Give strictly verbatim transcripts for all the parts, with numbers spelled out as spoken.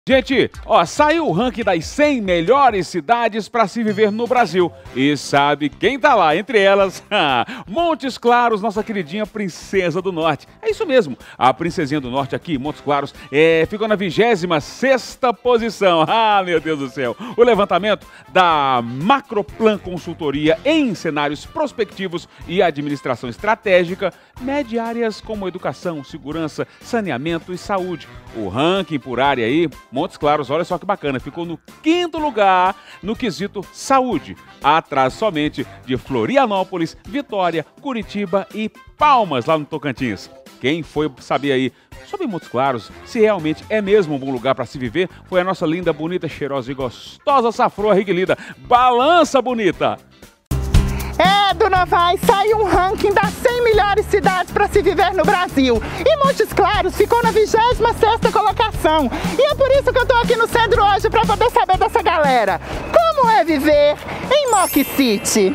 Gente, ó, saiu o ranking das cem melhores cidades para se viver no Brasil. E sabe quem tá lá? Entre elas, Montes Claros, nossa queridinha princesa do norte. É isso mesmo, a princesinha do norte aqui, Montes Claros, é, ficou na vigésima sexta posição. Ah, meu Deus do céu. O levantamento da Macroplan Consultoria em cenários prospectivos e administração estratégica mede áreas como educação, segurança, saneamento e saúde. O ranking por área aí, Montes Claros, olha só que bacana, ficou no quinto lugar no quesito saúde, atrás somente de Florianópolis, Vitória, Curitiba e Palmas, lá no Tocantins. Quem foi saber aí sobre Montes Claros, se realmente é mesmo um bom lugar para se viver, foi a nossa linda, bonita, cheirosa e gostosa Safroa Riguelida. Balança, bonita! É, Dona Vai, saiu um ranking das cem melhores cidades para se viver no Brasil. E Montes Claros ficou na vigésima sexta colocação. E é por isso que eu tô aqui no centro hoje para poder saber dessa galera. Como é viver em Mock City?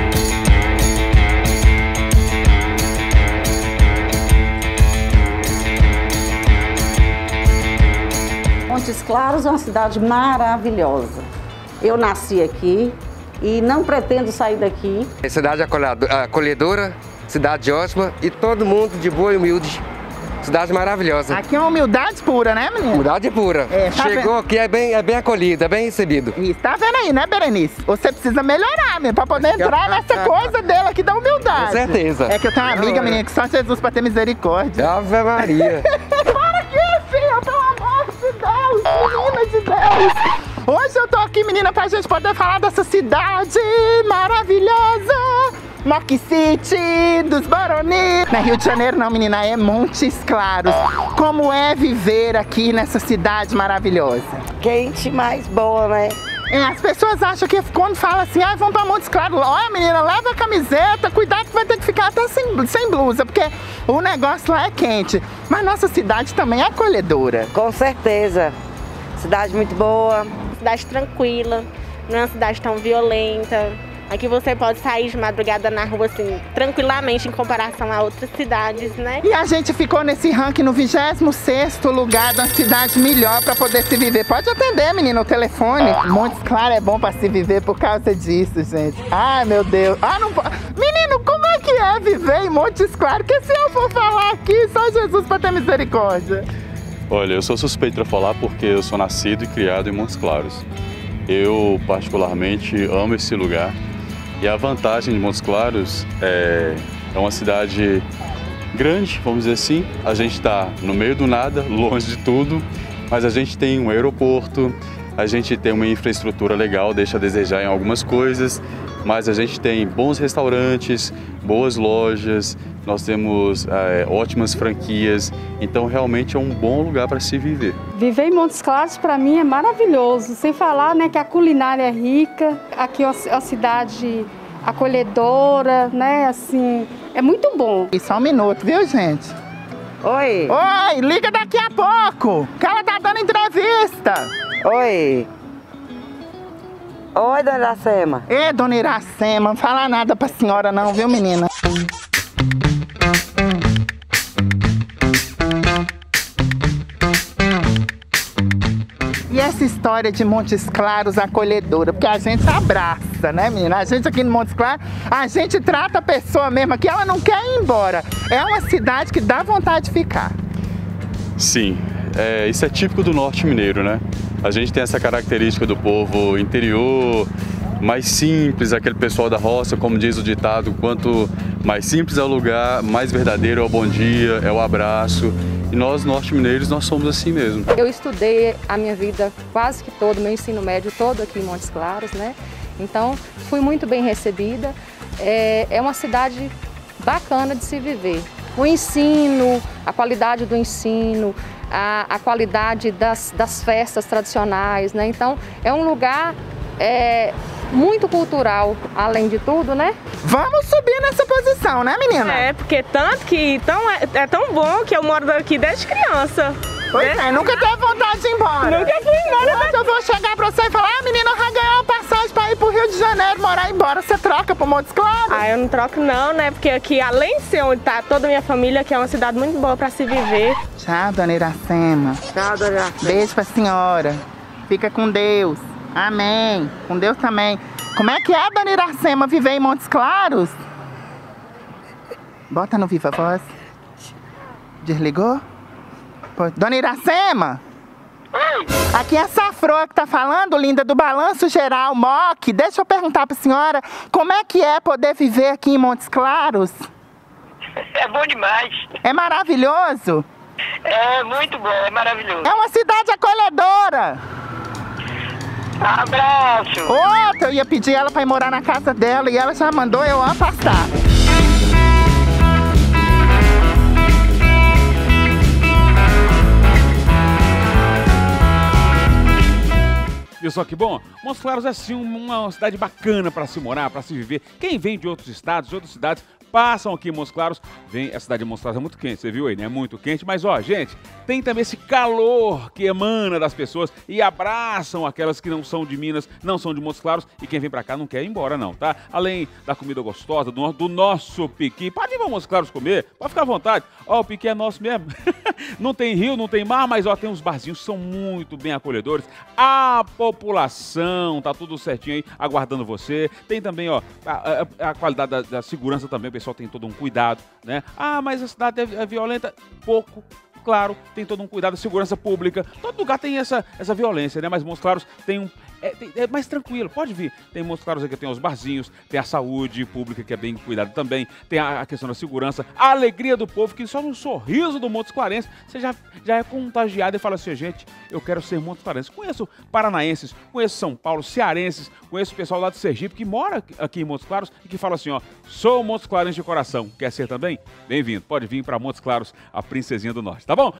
Montes Claros é uma cidade maravilhosa. Eu nasci aqui e não pretendo sair daqui. É cidade acolhedora, cidade ótima e todo mundo de boa e humilde. Cidade maravilhosa. Aqui é uma humildade pura, né, menina? Humildade pura. É, tá Chegou vendo? Aqui, é bem, é bem acolhido, é bem recebido. Isso, tá vendo aí, né, Berenice? Você precisa melhorar, menina, pra poder entrar nessa coisa dela aqui da humildade. Com certeza. É que eu tenho uma amiga, menina, que só Jesus pra ter misericórdia. Ave Maria. Para aqui, filha, pelo amor de Deus, menina de Deus. Hoje eu tô aqui, menina, pra gente poder falar dessa cidade maravilhosa, Mock City, dos Baroni. Não é Rio de Janeiro não, menina, é Montes Claros. Como é viver aqui nessa cidade maravilhosa? Quente, mais boa, né? É, as pessoas acham que quando fala assim, ah, vamos pra Montes Claros, olha, menina, leva a camiseta, cuidado que vai ter que ficar até sem, sem blusa, porque o negócio lá é quente. Mas nossa cidade também é acolhedora. Com certeza. Cidade muito boa. Cidade tranquila, não é uma cidade tão violenta. Aqui você pode sair de madrugada na rua assim, tranquilamente em comparação a outras cidades, né? E a gente ficou nesse ranking no vigésimo sexto lugar da cidade melhor para poder se viver. Pode atender, menino, o telefone. Montes Claros é bom para se viver por causa disso, gente. Ai, meu Deus. Ah, não pode. Menino, como é que é viver em Montes Claros? Que se eu for falar aqui, só Jesus para ter misericórdia. Olha, eu sou suspeito para falar porque eu sou nascido e criado em Montes Claros. Eu, particularmente, amo esse lugar. E a vantagem de Montes Claros é, é uma cidade grande, vamos dizer assim. A gente está no meio do nada, longe de tudo, mas a gente tem um aeroporto, a gente tem uma infraestrutura legal, deixa a desejar em algumas coisas, mas a gente tem bons restaurantes, boas lojas, nós temos é, ótimas franquias, então realmente é um bom lugar para se viver. Viver em Montes Claros para mim é maravilhoso, sem falar, né, que a culinária é rica, aqui é uma cidade acolhedora, né, assim, é muito bom. E só um minuto, viu, gente? Oi. Oi, liga daqui a pouco, que ela tá dando entrevista. Oi. Oi, dona Iracema. Ê, dona Iracema, não fala nada pra senhora não, viu, menina? E essa história de Montes Claros acolhedora, porque a gente abraça, né, menina? A gente aqui no Montes Claros, a gente trata a pessoa mesmo que ela não quer ir embora. É uma cidade que dá vontade de ficar. Sim, é, isso é típico do norte mineiro, né? A gente tem essa característica do povo interior, mais simples, aquele pessoal da roça, como diz o ditado, quanto mais simples é o lugar, mais verdadeiro é o bom dia, é o abraço. E nós, norte-mineiros, nós somos assim mesmo. Eu estudei a minha vida quase que todo, meu ensino médio todo aqui em Montes Claros, né? Então, fui muito bem recebida. É, é uma cidade bacana de se viver. O ensino, a qualidade do ensino, a, a qualidade das, das festas tradicionais, né? Então, é um lugar é, muito cultural, além de tudo, né? Vamos subir nessa posição, né, menina? É, porque tanto que tão, é, é tão bom que eu moro aqui desde criança. Pois é, nunca teve vontade de ir embora. Nunca fui embora. Hoje eu vou chegar pra você e falar, ah, menina, eu já ganhei uma passagem pra ir pro Rio de Janeiro, morar e ir embora. Você troca por com Montes Claros? Ah, eu não troco não, né? Porque aqui, além de ser onde tá toda a minha família, aqui é uma cidade muito boa pra se viver. Tchau, dona Iracema. Tchau, dona Iracema. Beijo pra senhora. Fica com Deus. Amém. Com Deus também. Como é que é, dona Iracema, viver em Montes Claros? Bota no Viva Voz. Desligou? Pô, dona Iracema? Oi. Aqui é a Safroa que tá falando, linda, do Balanço Geral M O C. Deixa eu perguntar pra senhora, como é que é poder viver aqui em Montes Claros? É bom demais. É maravilhoso? É muito bom, é maravilhoso. É uma cidade acolhedora. Abraço. Outra, eu ia pedir ela pra ir morar na casa dela e ela já mandou eu afastar. Viu só que bom? Montes Claros é sim uma cidade bacana para se morar, para se viver. Quem vem de outros estados, de outras cidades, passam aqui em Montes Claros. Vem, a cidade de Montes Claros é muito quente, você viu aí, né? É muito quente, mas ó, gente, tem também esse calor que emana das pessoas e abraçam aquelas que não são de Minas, não são de Montes Claros, e quem vem pra cá não quer ir embora não, tá? Além da comida gostosa, do, do nosso piqui, pode ir pra Montes Claros comer, pode ficar à vontade. Ó, o piqui é nosso mesmo. Não tem rio, não tem mar, mas ó, tem uns barzinhos que são muito bem acolhedores. A população tá tudo certinho aí, aguardando você. Tem também, ó, a, a, a qualidade da, da segurança também, o pessoal tem todo um cuidado, né? Ah, mas a cidade é, é violenta? Pouco. Claro, tem todo um cuidado, segurança pública. Todo lugar tem essa, essa violência, né? Mas Montes Claros tem um... É, tem, é mais tranquilo, pode vir. Tem Montes Claros aqui, tem os barzinhos, tem a saúde pública que é bem cuidada também, tem a, a questão da segurança, a alegria do povo, que só no sorriso do Montes Clarense você já, já é contagiado e fala assim, gente, eu quero ser Montes Clarense. Conheço paranaenses, conheço São Paulo, cearenses, conheço o pessoal lá de Sergipe que mora aqui em Montes Claros e que fala assim, ó, sou Montes Clarense de coração, quer ser também? Bem-vindo, pode vir para Montes Claros, a princesinha do norte, tá bom?